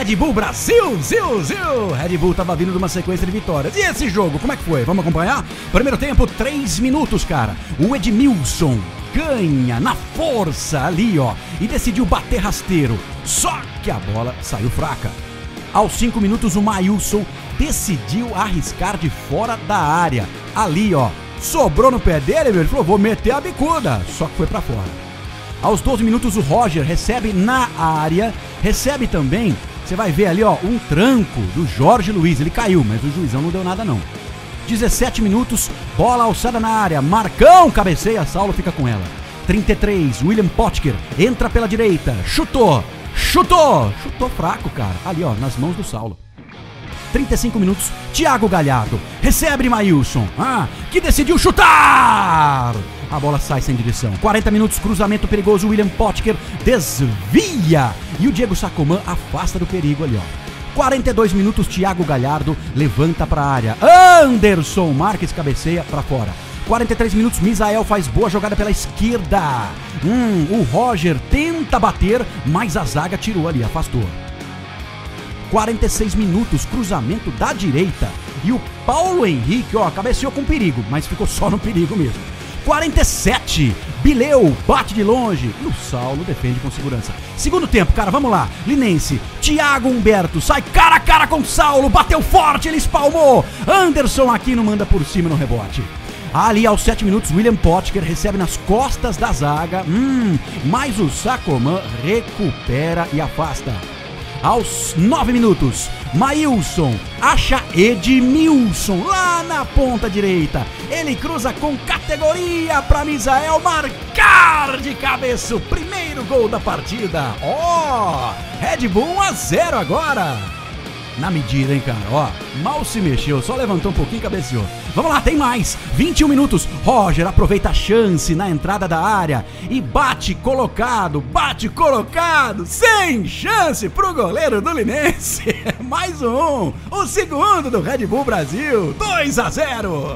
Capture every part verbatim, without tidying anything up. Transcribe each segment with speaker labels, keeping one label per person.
Speaker 1: Red Bull Brasil, Zil, Zil. Red Bull tava vindo de uma sequência de vitórias. E esse jogo, como é que foi? Vamos acompanhar? Primeiro tempo, três minutos, cara. O Edmilson ganha na força ali, ó, e decidiu bater rasteiro. Só que a bola saiu fraca. Aos cinco minutos, o Maílson decidiu arriscar de fora da área. Ali, ó, sobrou no pé dele, ele falou, vou meter a bicuda. Só que foi pra fora. Aos doze minutos, o Roger recebe na área, recebe também, você vai ver ali, ó, um tranco do Jorge Luiz. Ele caiu, mas o juizão não deu nada não. dezessete minutos, bola alçada na área, Marcão cabeceia, Saulo fica com ela. trinta e três, William Potker entra pela direita, chutou, chutou, chutou fraco, cara, ali, ó, nas mãos do Saulo. trinta e cinco minutos, Thiago Galhardo recebe Maílson, ah, que decidiu chutar! A bola sai sem direção. quarenta minutos, cruzamento perigoso, William Potker desvia e o Diego Sacomã afasta do perigo ali, ó. quarenta e dois minutos, Thiago Galhardo levanta para a área. Anderson Marques cabeceia para fora. quarenta e três minutos, Misael faz boa jogada pela esquerda. Hum, o Roger tenta bater, mas a zaga tirou ali, afastou. quarenta e seis minutos, cruzamento da direita. E o Paulo Henrique, ó, cabeceou com perigo, mas ficou só no perigo mesmo. quarenta e sete, Bileu bate de longe e o Saulo defende com segurança. Segundo tempo, cara, vamos lá. Linense, Thiago Humberto sai cara a cara com o Saulo, bateu forte, ele espalmou. Anderson Aquino manda por cima no rebote. Ali aos sete minutos, William Potker recebe nas costas da zaga, hum, mas o Sacomã recupera e afasta. Aos nove minutos, Maílson acha Edmilson lá na ponta direita. Ele cruza com categoria para Misael marcar de cabeça o primeiro gol da partida. Ó, oh, Red Bull um a zero agora. Na medida, hein, cara, ó, mal se mexeu, só levantou um pouquinho e cabeceou. Vamos lá, tem mais, vinte e um minutos, Roger aproveita a chance na entrada da área e bate colocado, bate colocado, sem chance pro goleiro do Linense. Mais um, o segundo do Red Bull Brasil, dois a zero.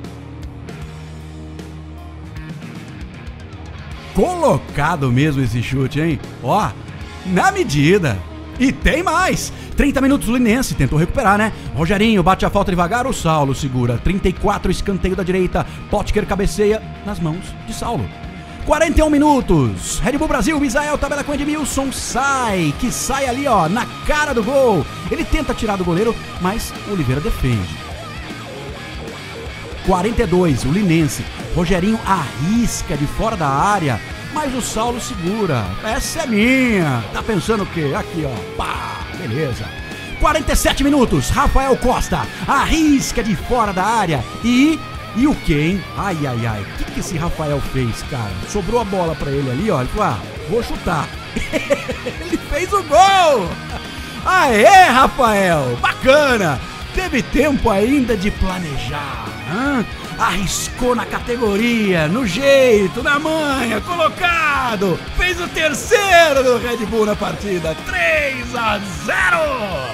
Speaker 1: Colocado mesmo esse chute, hein, ó, na medida. E tem mais! trinta minutos, o Linense tentou recuperar, né? Rogerinho bate a falta devagar, o Saulo segura. trinta e quatro, escanteio da direita. Potker cabeceia nas mãos de Saulo. quarenta e um minutos, Red Bull Brasil, Misael tabela com Edmilson, sai, que sai ali, ó, na cara do gol. Ele tenta tirar do goleiro, mas o Oliveira defende. quarenta e dois, o Linense, Rogerinho arrisca de fora da área, mas o Saulo segura. Essa é minha. Tá pensando o quê? Aqui, ó. Pá, beleza. quarenta e sete minutos. Rafael Costa arrisca de fora da área. E... E o quê, hein? Ai, ai, ai. O que, que esse Rafael fez, cara? Sobrou a bola pra ele ali, ó. Ele falou, ah, vou chutar. Ele fez o gol! Aê, Rafael! Bacana! Teve tempo ainda de planejar. Hã? Arriscou na categoria, no jeito, na manha, colocado. Fez o terceiro do Red Bull na partida. três a zero.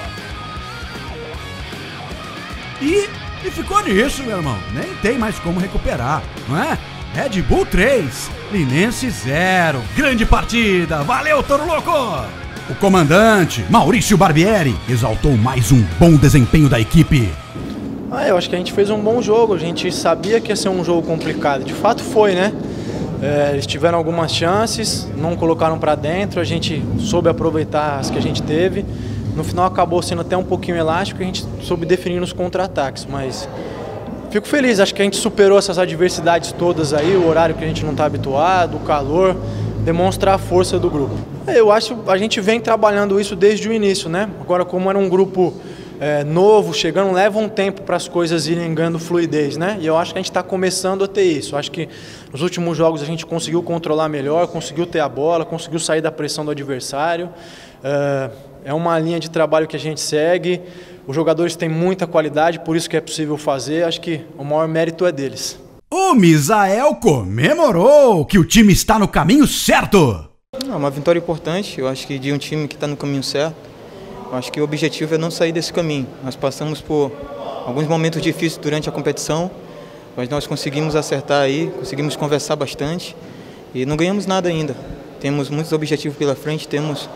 Speaker 1: E, e ficou nisso, meu irmão. Nem tem mais como recuperar, não é? Red Bull três, Linense zero. Grande partida. Valeu, Toro Louco! O comandante, Maurício Barbieri, exaltou mais um bom desempenho da equipe.
Speaker 2: Ah, eu acho que a gente fez um bom jogo, a gente sabia que ia ser um jogo complicado, de fato foi, né? É, eles tiveram algumas chances, não colocaram para dentro, a gente soube aproveitar as que a gente teve. No final acabou sendo até um pouquinho elástico, a gente soube definir nos contra-ataques, mas fico feliz, acho que a gente superou essas adversidades todas aí, o horário que a gente não está habituado, o calor, demonstra a força do grupo. Eu acho que a gente vem trabalhando isso desde o início, né? Agora, como era um grupo É, novo, chegando, leva um tempo para as coisas irem ganhando fluidez, né? E eu acho que a gente está começando a ter isso. Eu acho que nos últimos jogos a gente conseguiu controlar melhor, conseguiu ter a bola, conseguiu sair da pressão do adversário. É, é uma linha de trabalho que a gente segue. Os jogadores têm muita qualidade, por isso que é possível fazer. Acho que o maior mérito é deles.
Speaker 1: O Misael comemorou que o time está no caminho certo.
Speaker 3: É uma vitória importante, eu acho que de um time que está no caminho certo. Acho que o objetivo é não sair desse caminho. Nós passamos por alguns momentos difíceis durante a competição, mas nós conseguimos acertar aí, conseguimos conversar bastante e não ganhamos nada ainda. Temos muitos objetivos pela frente, temos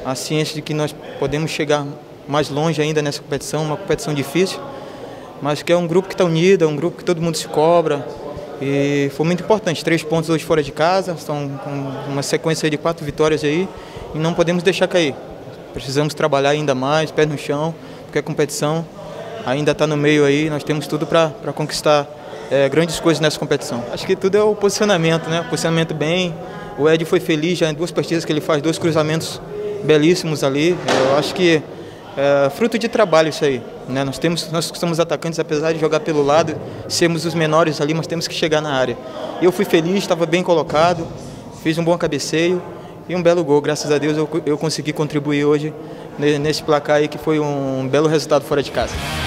Speaker 3: a ciência de que nós podemos chegar mais longe ainda nessa competição, uma competição difícil, mas que é um grupo que está unido, é um grupo que todo mundo se cobra, e foi muito importante. Três pontos hoje fora de casa, estão com uma sequência de quatro vitórias aí, e não podemos deixar cair. Precisamos trabalhar ainda mais, pé no chão, porque a competição ainda está no meio aí, nós temos tudo para conquistar é, grandes coisas nessa competição. Acho que tudo é o posicionamento, né? O posicionamento bem, o Ed foi feliz já em duas partidas que ele faz dois cruzamentos belíssimos ali. Eu acho que é fruto de trabalho isso aí, né? Nós temos, nós somos atacantes, apesar de jogar pelo lado, sermos os menores ali, mas temos que chegar na área. Eu fui feliz, estava bem colocado, fiz um bom cabeceio e um belo gol. Graças a Deus eu, eu consegui contribuir hoje nesse placar aí, que foi um belo resultado fora de casa.